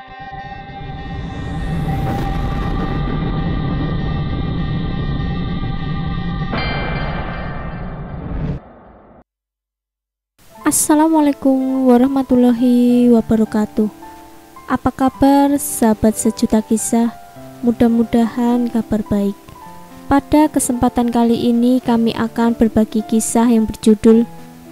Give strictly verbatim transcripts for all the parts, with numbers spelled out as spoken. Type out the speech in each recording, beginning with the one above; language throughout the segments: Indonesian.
Assalamualaikum warahmatullahi wabarakatuh. Apa kabar sahabat sejuta kisah? Mudah-mudahan kabar baik. Pada kesempatan kali ini kami akan berbagi kisah yang berjudul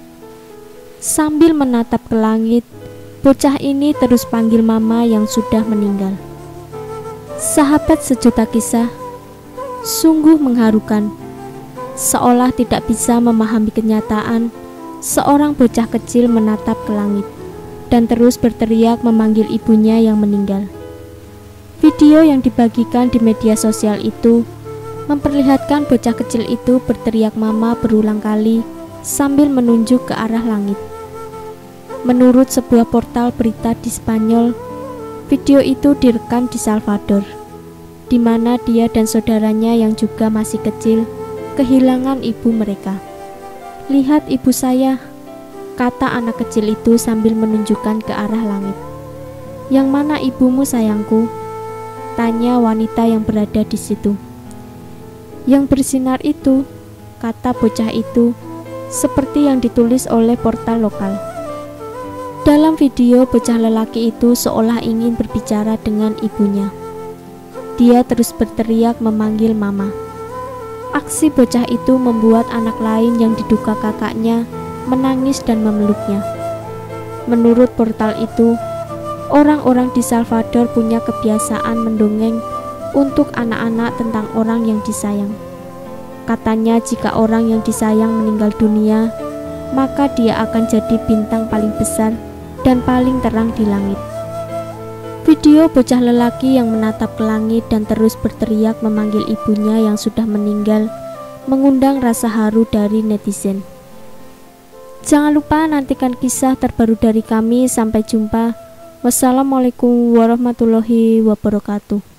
Sambil Menatap ke Langit, bocah ini terus panggil mama yang sudah meninggal. Sahabat sejuta kisah, sungguh mengharukan. Seolah tidak bisa memahami kenyataan, seorang bocah kecil menatap ke langit dan terus berteriak memanggil ibunya yang meninggal. Video yang dibagikan di media sosial itu memperlihatkan bocah kecil itu berteriak mama berulang kali sambil menunjuk ke arah langit. Menurut sebuah portal berita di Spanyol, video itu direkam di Salvador, di mana dia dan saudaranya yang juga masih kecil kehilangan ibu mereka. "Lihat ibu saya," kata anak kecil itu sambil menunjukkan ke arah langit. "Yang mana ibumu sayangku?" tanya wanita yang berada di situ. "Yang bersinar itu," kata bocah itu, seperti yang ditulis oleh portal lokal. Dalam video, bocah lelaki itu seolah ingin berbicara dengan ibunya. Dia terus berteriak memanggil mama. Aksi bocah itu membuat anak lain yang diduga kakaknya menangis dan memeluknya. Menurut portal itu, orang-orang di Salvador punya kebiasaan mendongeng untuk anak-anak tentang orang yang disayang. Katanya jika orang yang disayang meninggal dunia, maka dia akan jadi bintang paling besar dan paling terang di langit. Video bocah lelaki yang menatap ke langit dan terus berteriak memanggil ibunya yang sudah meninggal mengundang rasa haru dari netizen. Jangan lupa nantikan kisah terbaru dari kami. Sampai jumpa. Wassalamualaikum warahmatullahi wabarakatuh.